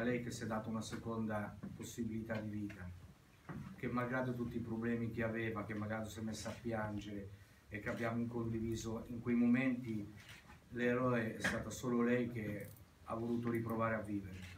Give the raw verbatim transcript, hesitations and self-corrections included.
lei che si è data una seconda possibilità di vita, che malgrado tutti i problemi che aveva, che magari si è messa a piangere e che abbiamo condiviso in quei momenti, l'eroe è stata solo lei che ha voluto riprovare a vivere.